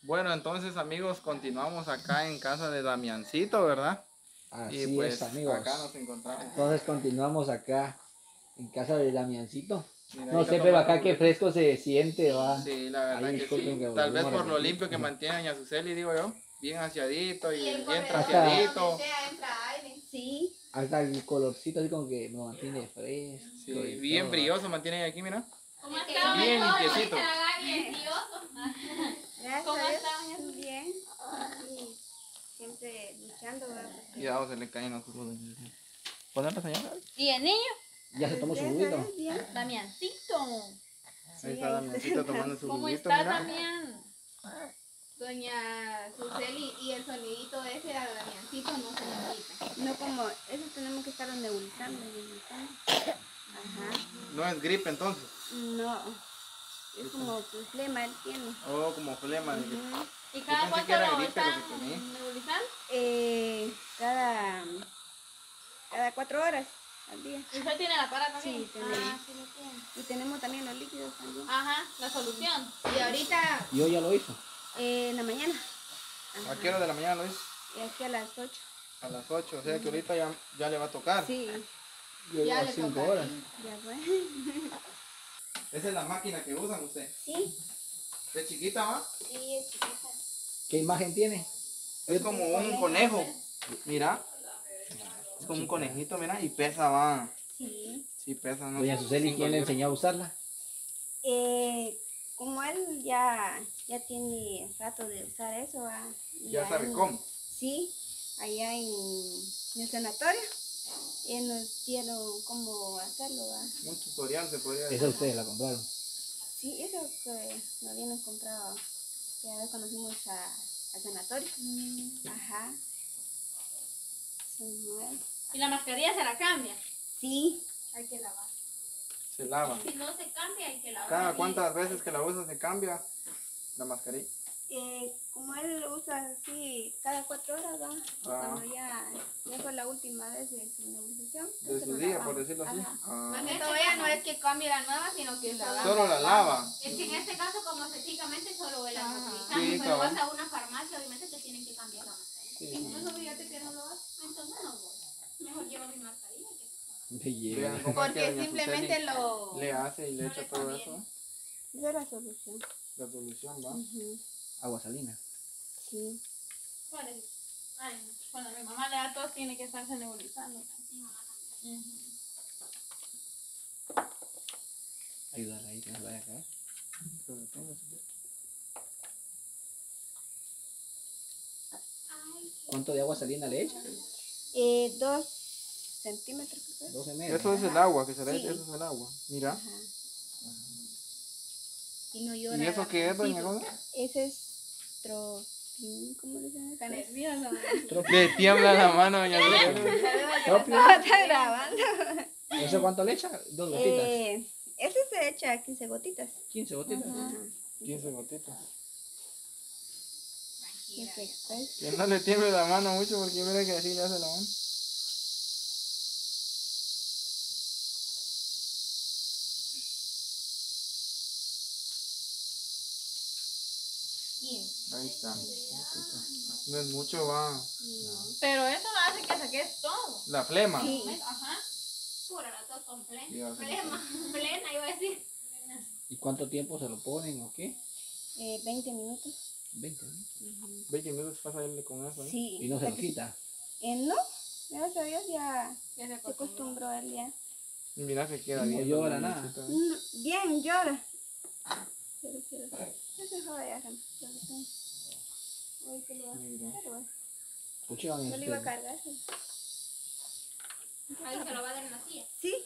Bueno, entonces amigos, continuamos acá en casa de Damiancito, ¿verdad? Así Y pues es, amigos. acá nos encontramos. Entonces continuamos acá en casa de Damiancito. Mira, No ahí está sé, pero tomando acá qué juguito. fresco se siente, va. Sí, la verdad Ahí que disculpen sí. que Tal vez volvimos a por lo repetir. limpio que mantienen a Suseli, digo yo. Bien aseadito y bien Hasta traseadito. donde sea entra aire. Sí. Hasta el colorcito así como que lo mantiene fresco. Sí, y bien todo, brilloso mantienen aquí, mira. ¿Cómo está? Bien limpiecito. ¿Cómo está? Bien. Sí. Siempre luchando, ¿verdad? Cuidado, se le caen los jugos. ¿Ponerla señora? ¿Y el niño? Ya se tomó su juguito. Bien. Damiancito. Ahí está Damiancito tomando su ¿Cómo juguito, está, mira. Damián? Doña Suseli y el sonidito ese a Damiancito no se le quita. No como, eso tenemos que estar nebulizando. Ajá. No es gripe entonces. No. Es como pues, flema él tiene. Oh, como flema. De que- Ujú. ¿Y Yo cada pensé cuánto que era lo gripe lo que están tenía. nebulizando? Cada 4 horas al día. ¿Y usted tiene la para también? Sí, tenemos. Ah, sí lo tiene. Y tenemos también los líquidos también. Ajá, la solución. Y ahorita Y hoy ya lo hizo. en la mañana. ¿A qué hora de la mañana lo hizo? Y aquí a las 8. A las 8, o sea que ahorita ya le va a tocar. Sí, Yo ya a le 5 toca. horas. Ya fue. Esa es la máquina que usan usted. Sí, ¿Es chiquita, va? sí, es chiquita. ¿Qué imagen tiene? Es como un conejo. Mira. Es como un conejito, mira, y pesa, va. Sí. Sí, pesa, ¿no? Doña Suseli, 5 ¿quién le libras. enseñó a usarla? Como él ya tiene rato de usar eso, ¿va? Ya sabe cómo. Sí, allá en el sanatorio. Él nos dieron cómo hacerlo, ¿va? Un tutorial se podría decir. Esa ustedes la compraron. Sí, eso que nos habían comprado. Ya vez cuando fuimos al sanatorio. Ajá. Son nuevos. ¿Y la mascarilla se la cambia? Sí, hay que lavar. Se lava. Si no se cambia, hay que lavar. ¿Cada cuántas veces que la usa se cambia la mascarilla? Como él lo usa así cada 4 horas, ¿va? Cuando ya fue la última vez de su nebulización. De entonces su lo día, lavamos. por decirlo así. Ajá. Ah, Más que todo ella no es que cambie la nueva, sino que solo la lava. Es que en este caso, como específicamente solo él la Ajá. utilizando, Sí, pero cabal. vas a una farmacia, obviamente te tienen que cambiar la mascarilla. Sí. Incluso fíjate que no lo haces, entonces no voy. Mejor llevo mi mascarilla que... De hielo. Vean cómo es que Porque doña simplemente Suseli lo... le hace y le No echa le todo conviene. eso. Esa es la solución. La solución, va. Ujú. Agua salina. Sí. ¿Cuál es? Ay, no. Cuando mi mamá le da tos, tiene que estarse nebulizando. Mi mamá también. Ayudarla ahí que no se vaya a caer. ¿Cuánto de agua salina le echa? 2 centímetros, creo. 12 metros. Eso es el agua que se le Sí. echa, eso es el agua. Mira. Ajá. Y no llora. ¿Y eso qué es, doña Gómez? Ese es ¿cómo le dicen? Está nervioso. Le tiembla la mano, doña Suseli. Está grabando. ¿Eso cuánto le echa? 2 gotitas. Ese se echa 15 gotitas. 15 gotitas. Ajá. 15 gotitas. Perfecto. Que no le tiemble la mano mucho porque mira que así le hace la mano. Ahí está. No es mucho, va. Pero eso hace que saques todo. La flema. Sí. Ajá. Pura la tos con plena. Dios. Plena, iba a decir. ¿Y cuánto tiempo se lo ponen o qué? 20 minutos. 20 minutos. 20 minutos pasa él con eso, ¿eh? Sí. Y no se lo quita. No, gracias a Dios ya Ya se se acostumbró él ya. Y mira, se queda No bien. llora nada. Bien, llora. Pero, no se joda ya, hoy que lo va a Mira. hacer, güey. Escuchaban Yo le iba a ustedes. cargar. Sí. Ahí se lo va a dar en la silla. Sí.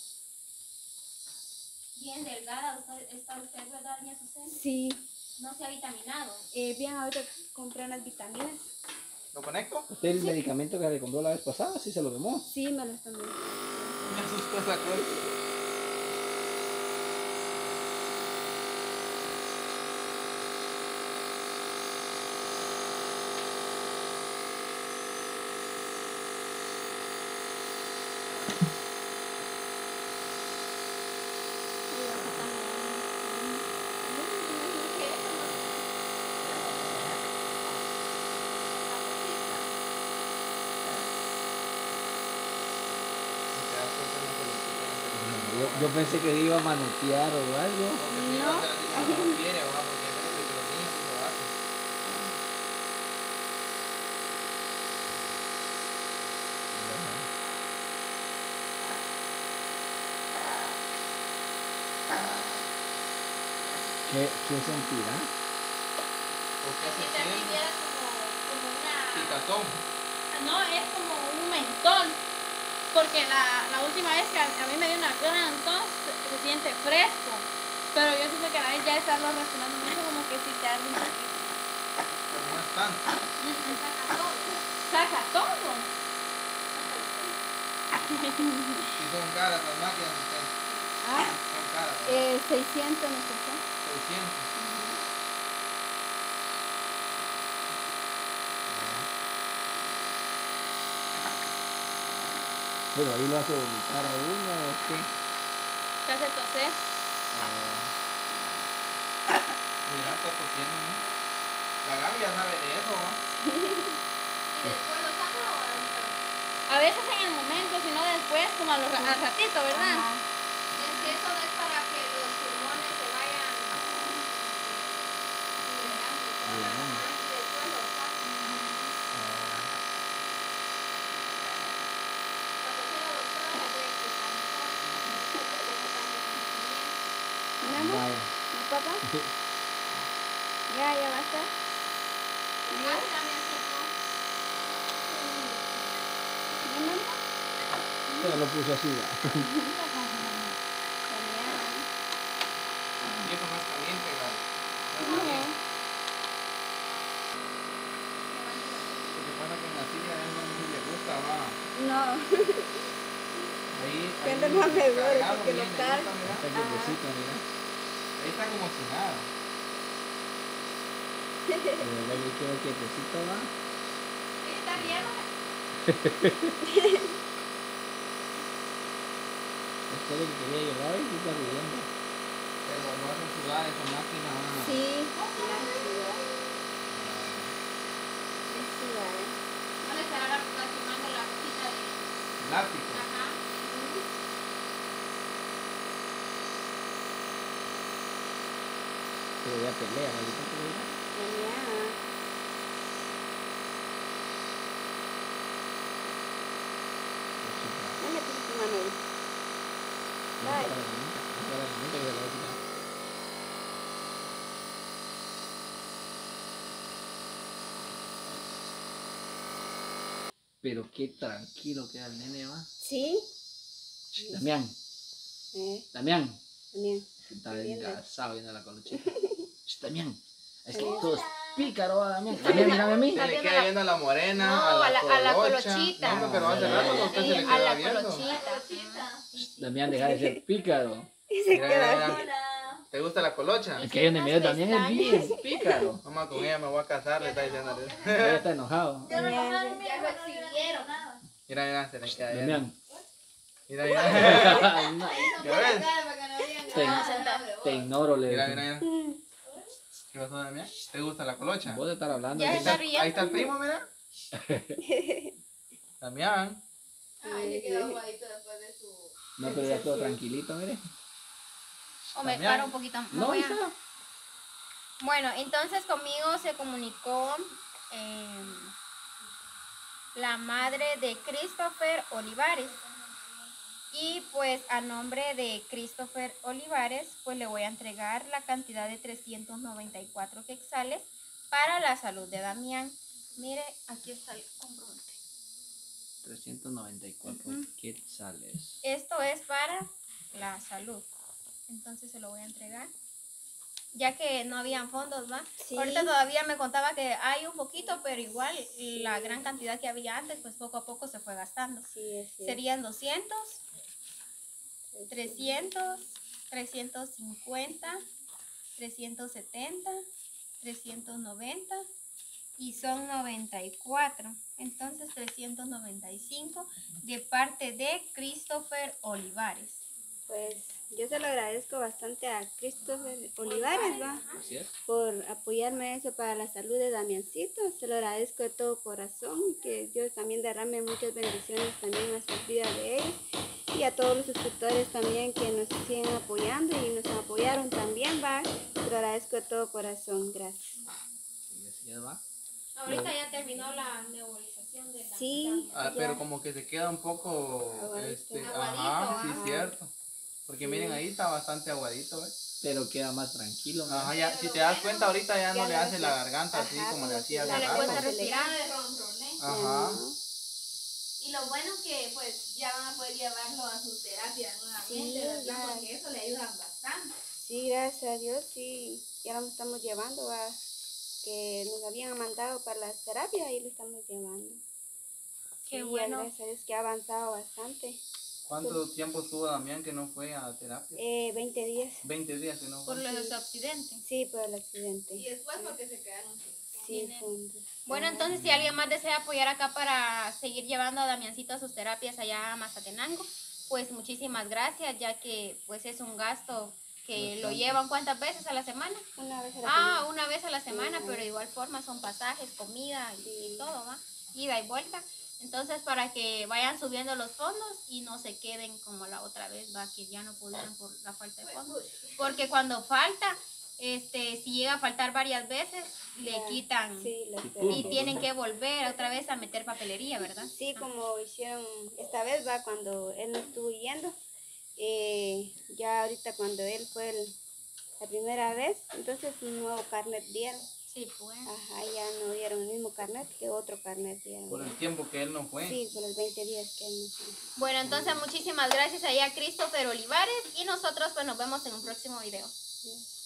Bien delgada, está usted, ¿verdad, doña Susana? Sí. No se ha vitaminado. Bien, ahorita compré unas vitaminas. ¿Lo conecto? ¿Usted el medicamento que le compró la vez pasada sí se lo tomó? Sí, me los tomé. Me asustó esa cosa. Yo pensé que iba a manotear o algo. Porque si iba a hacer así como no quiere, ¿va? Porque hay veces que los niños sí lo hacen. ¿Qué sentirá? ¿Por qué se Si también siente? era como una... Picazón. No, es como un mentol. Porque la última vez que a mí me dio una entonces se siente fresco. Pero yo siento que a la vez ya estarlo racionando mucho como que si te arde un poquito. Pero no es tanto. Saca todo. Y son caras las máquinas de ustedes. Ah, Son caras. 600 no sé qué. 600. Pero ahí lo hace vomitar a uno o qué. Te hace toser. Mira, está tosiendo, ¿no? La Gaby ya sabe de eso, ¿no? ¿Y después lo saca o ahorita? A veces en el momento, si no después, como al ratito, ¿verdad? Ajá. Es que eso no es para que los pulmones se vayan liberando. Liberando. Ajá, y después lo sacan. Cuando sea la doctora le voy a explicar mejor. Porque no tanto conocimiento. ¿Mi amor? Vaya. ¿No, papá? Ya basta. ¿Ya? ¿Mi mamá? Pero lo puso así, va. Genial. Y eso no es caliente, Gaby. No es No. caliente. Lo que pasa es que en la silla a él no le gusta, va. No. Ahí Que ande más mejor, cargado porque lo viene, carga. gusta, mira. Está quietecito, mira. Ahí está como si nada. De verdad que quedó quietecito, va. Está bien. Esto es lo que quería llevar y se está riendo. Pero lo hacen sudar esa máquina, va. Sí, la ciudad. Es ciudad. No le estará lastimando la cosita de... Látigo. Ajá. Pero ya pelea, maldita pelea. Genial. Ya metiste tu mano ahí. No Bye. para la manita, no para la manita que se la voy a quitar. Pero qué tranquilo queda el nene, va. ¿Sí? Damián, Damián. Genial. Está Bien, engasado viendo la colochita. Damián, es que todo es pícaro, va, Damián. Damián, mírame a mí. Se le queda viendo a la morena, No, a la colochita. colochita. No, pero hace rato que usted se le A queda la viendo. colochita. Damián, deja de ser pícaro. Y se Mira, queda mira, mira. ¿Te gusta la colocha? Es que ahí donde mira también es bien pícaro. Mamá, con ella me voy a casar, le está diciendo. Ella está enojado. Ya lo exhibieron. Mira, mira, se le queda viendo. Damián. Mira, mira. No, ¿Ya ves? te ignoro, le Mira, digo. mira, mira. ¿Qué pasó, Damián? ¿Te gusta la colocha? Vos de estar hablando. Ya Ahí dice, está riendo. ahí está el primo, mira. Damián. Ay, se quedó aguadito después de su... no, pero ya todo tranquilito, mire. O me Damián. paro un poquito. No, ahí está. Bueno, entonces conmigo se comunicó la madre de Christopher Olivares. Y pues a nombre de Christopher Olivares, pues le voy a entregar la cantidad de 394 quetzales para la salud de Damián. Mire, aquí está el comprobante. 394 quetzales. Esto es para la salud. Entonces se lo voy a entregar. Ya que no habían fondos, ¿va? Sí. Ahorita todavía me contaba que hay un poquito, pero igual la gran cantidad que había antes, pues poco a poco se fue gastando. Sí, es cierto. Serían 200, 300, 350, 370, 390 y son 94. Entonces 395 de parte de Christopher Olivares. Pues yo se lo agradezco bastante a Christopher Olivares, ¿va? Así es. Por apoyarme eso para la salud de Damiancito. Se lo agradezco de todo corazón, que Dios también derrame muchas bendiciones también a sus vidas de ellos. Y y a todos los suscriptores también que nos siguen apoyando y nos apoyaron también, va. Te agradezco de todo corazón, gracias. Y así ya va. Ahorita ya terminó la nebulización de la Sí. Ah, Ya. pero como que se queda un poco, Aguadito. ajá, sí, Ajá. cierto. Porque Sí. miren, ahí está bastante aguadito, ¿ves? Pero queda más tranquilo. ¿no? Ajá, ya, si te das cuenta, ahorita ya no Ya le no hace hace- la garganta así ajá, como le como hacía si hace No le la- cuesta rato. respirar de ronroné. Ajá. ¿no? Y lo bueno es que pues ya van a poder llevarlo a sus terapias nuevamente, Sí, ¿verdad? ya. Porque eso le ayudan bastante. Sí, gracias a Dios, sí, ya lo estamos llevando, va, que nos habían mandado para las terapias y lo estamos llevando. Qué Sí, bueno. gracias a Dios que ha avanzado bastante. ¿Cuánto tiempo estuvo Damián que no fue a terapia? 20 días, 20 días que no Por fue. los accidentes. sí, por el accidente. Y después porque se quedaron sin Sí, dinero. fondo. Bueno, entonces si alguien más desea apoyar acá para seguir llevando a Damiancito a sus terapias allá a Mazatenango, pues muchísimas gracias, ya que pues es un gasto que lo llevan ¿cuántas veces a la semana? Una vez a la Ah, semana. una vez a la semana, Sí. pero de igual forma son pasajes, comida y Sí. todo, ¿va? Ida y vuelta. Entonces, para que vayan subiendo los fondos y no se queden como la otra vez, ¿va? Que ya no pudieron por la falta de fondos. Porque cuando falta, si llega a faltar varias veces, le Ya, quitan Sí, las Y y terapias. tienen que volver otra vez a meter papelería, ¿verdad? Sí, como hicieron esta vez, va, cuando él no estuvo yendo, ya ahorita cuando él fue la primera vez, entonces un nuevo carnet dieron. Sí, pues. Ajá, ya no dieron el mismo carnet que otro carnet dieron. Por el tiempo que él no fue. Sí, por los 20 días que él no fue. Bueno, entonces muchísimas gracias ahí a Christopher Olivares y nosotros pues nos vemos en un próximo video. Sí.